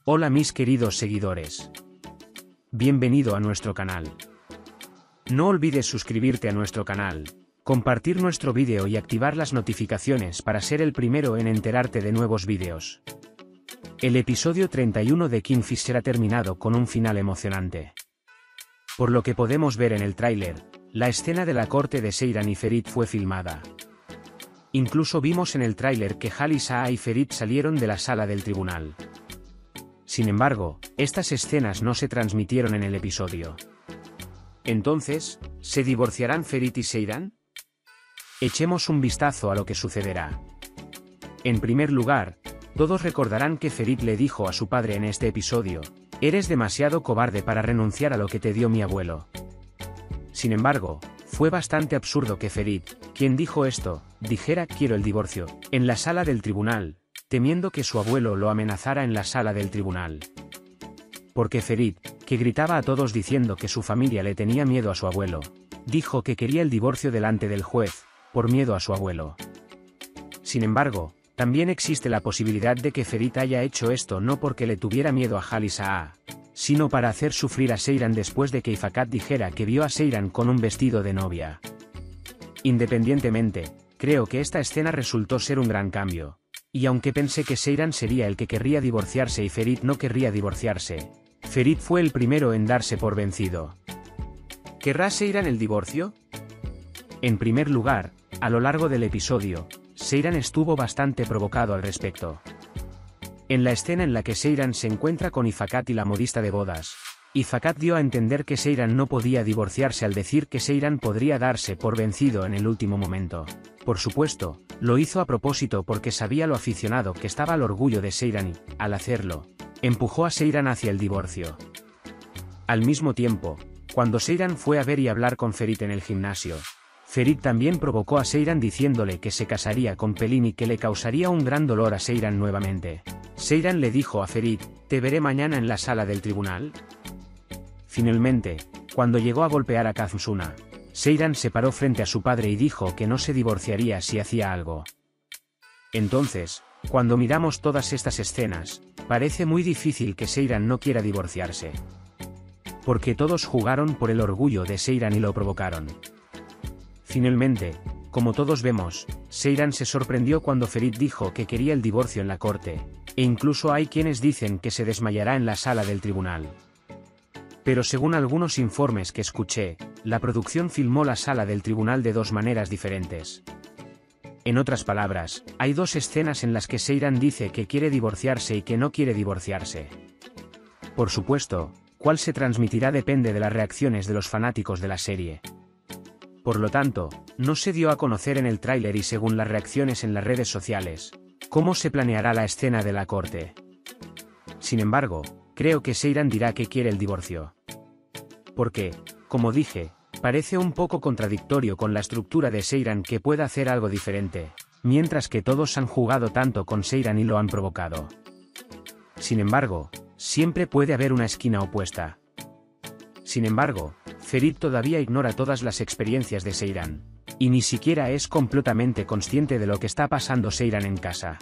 Hola mis queridos seguidores. Bienvenido a nuestro canal. No olvides suscribirte a nuestro canal, compartir nuestro vídeo y activar las notificaciones para ser el primero en enterarte de nuevos vídeos. El episodio 31 de Kingfisher ha terminado con un final emocionante. Por lo que podemos ver en el tráiler, la escena de la corte de Seyran y Ferit fue filmada. Incluso vimos en el tráiler que Jalisa y Ferit salieron de la sala del tribunal. Sin embargo, estas escenas no se transmitieron en el episodio. Entonces, ¿se divorciarán Ferit y Seyran? Echemos un vistazo a lo que sucederá. En primer lugar, todos recordarán que Ferit le dijo a su padre en este episodio: «Eres demasiado cobarde para renunciar a lo que te dio mi abuelo». Sin embargo, fue bastante absurdo que Ferit, quien dijo esto, dijera «quiero el divorcio» en la sala del tribunal, temiendo que su abuelo lo amenazara en la sala del tribunal. Porque Ferit, que gritaba a todos diciendo que su familia le tenía miedo a su abuelo, dijo que quería el divorcio delante del juez, por miedo a su abuelo. Sin embargo, también existe la posibilidad de que Ferit haya hecho esto no porque le tuviera miedo a Jalisa, sino para hacer sufrir a Seyran después de que Ifakat dijera que vio a Seyran con un vestido de novia. Independientemente, creo que esta escena resultó ser un gran cambio. Y aunque pensé que Seyran sería el que querría divorciarse y Ferit no querría divorciarse, Ferit fue el primero en darse por vencido. ¿Querrá Seyran el divorcio? En primer lugar, a lo largo del episodio, Seyran estuvo bastante provocado al respecto. En la escena en la que Seyran se encuentra con Ifakat y la modista de bodas, Ifakat dio a entender que Seyran no podía divorciarse al decir que Seyran podría darse por vencido en el último momento. Por supuesto, lo hizo a propósito porque sabía lo aficionado que estaba al orgullo de Seyran y, al hacerlo, empujó a Seyran hacia el divorcio. Al mismo tiempo, cuando Seyran fue a ver y hablar con Ferit en el gimnasio, Ferit también provocó a Seyran diciéndole que se casaría con Pelin y que le causaría un gran dolor a Seyran nuevamente. Seyran le dijo a Ferit: «¿Te veré mañana en la sala del tribunal?». Finalmente, cuando llegó a golpear a Kazmsuna, Seyran se paró frente a su padre y dijo que no se divorciaría si hacía algo. Entonces, cuando miramos todas estas escenas, parece muy difícil que Seyran no quiera divorciarse. Porque todos jugaron por el orgullo de Seyran y lo provocaron. Finalmente, como todos vemos, Seyran se sorprendió cuando Ferit dijo que quería el divorcio en la corte, e incluso hay quienes dicen que se desmayará en la sala del tribunal. Pero según algunos informes que escuché, la producción filmó la sala del tribunal de dos maneras diferentes. En otras palabras, hay dos escenas en las que Seyran dice que quiere divorciarse y que no quiere divorciarse. Por supuesto, cuál se transmitirá depende de las reacciones de los fanáticos de la serie. Por lo tanto, no se dio a conocer en el tráiler y según las reacciones en las redes sociales, cómo se planeará la escena de la corte. Sin embargo, creo que Seyran dirá que quiere el divorcio. Porque, como dije, parece un poco contradictorio con la estructura de Seyran que pueda hacer algo diferente, mientras que todos han jugado tanto con Seyran y lo han provocado. Sin embargo, siempre puede haber una esquina opuesta. Sin embargo, Ferit todavía ignora todas las experiencias de Seyran, y ni siquiera es completamente consciente de lo que está pasando Seyran en casa.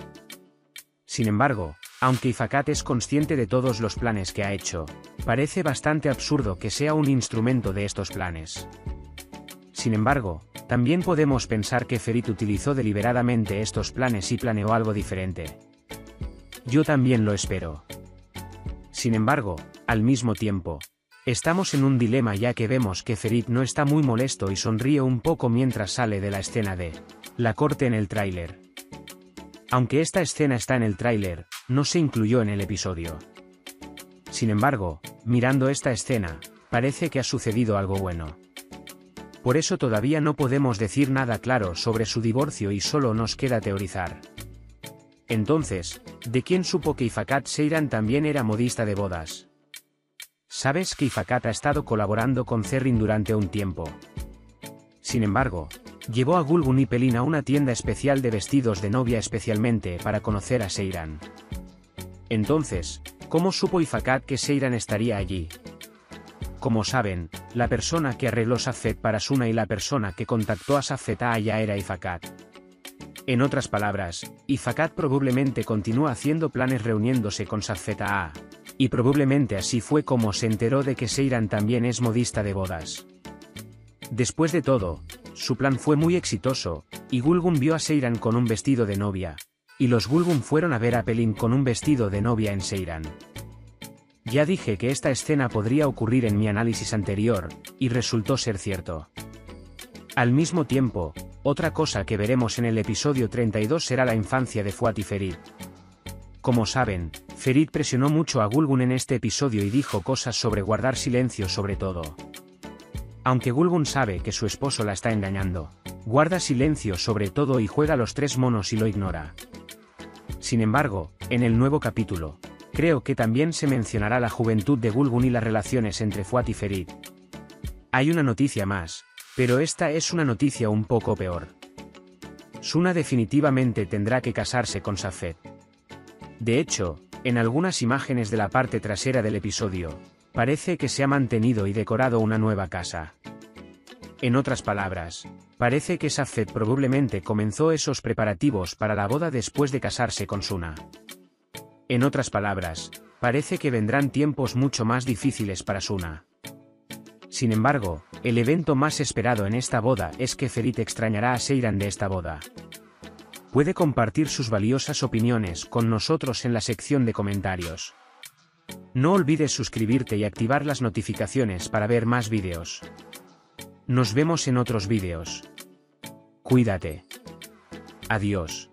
Sin embargo, aunque Ifakat es consciente de todos los planes que ha hecho, parece bastante absurdo que sea un instrumento de estos planes. Sin embargo, también podemos pensar que Ferit utilizó deliberadamente estos planes y planeó algo diferente. Yo también lo espero. Sin embargo, al mismo tiempo, estamos en un dilema ya que vemos que Ferit no está muy molesto y sonríe un poco mientras sale de la escena de la corte en el tráiler. Aunque esta escena está en el tráiler, no se incluyó en el episodio. Sin embargo, mirando esta escena, parece que ha sucedido algo bueno. Por eso todavía no podemos decir nada claro sobre su divorcio y solo nos queda teorizar. Entonces, ¿de quién supo que Ifakat Seyran también era modista de bodas? Sabes que Ifakat ha estado colaborando con Zerrin durante un tiempo. Sin embargo, llevó a Gulgun y Pelin a una tienda especial de vestidos de novia especialmente para conocer a Seyran. Entonces, ¿cómo supo Ifakat que Seyran estaría allí? Como saben, la persona que arregló Safed para Suna y la persona que contactó a Safed ya era Ifakat. En otras palabras, Ifakat probablemente continúa haciendo planes reuniéndose con Safed Y probablemente así fue como se enteró de que Seiran también es modista de bodas. Después de todo, su plan fue muy exitoso, y Gulgun vio a Seiran con un vestido de novia, y los Gulgun fueron a ver a Pelin con un vestido de novia en Seiran. Ya dije que esta escena podría ocurrir en mi análisis anterior, y resultó ser cierto. Al mismo tiempo, otra cosa que veremos en el episodio 32 será la infancia de Fuat y Ferit. Como saben, Ferit presionó mucho a Gulgun en este episodio y dijo cosas sobre guardar silencio sobre todo. Aunque Gulgun sabe que su esposo la está engañando, guarda silencio sobre todo y juega los 3 monos y lo ignora. Sin embargo, en el nuevo capítulo, creo que también se mencionará la juventud de Gulgun y las relaciones entre Fuat y Ferit. Hay una noticia más, pero esta es una noticia un poco peor. Suna definitivamente tendrá que casarse con Safed. De hecho, en algunas imágenes de la parte trasera del episodio, parece que se ha mantenido y decorado una nueva casa. En otras palabras, parece que Safed probablemente comenzó esos preparativos para la boda después de casarse con Suna. En otras palabras, parece que vendrán tiempos mucho más difíciles para Suna. Sin embargo, el evento más esperado en esta boda es que Ferit extrañará a Seiran de esta boda. Puede compartir sus valiosas opiniones con nosotros en la sección de comentarios. No olvides suscribirte y activar las notificaciones para ver más vídeos. Nos vemos en otros vídeos. Cuídate. Adiós.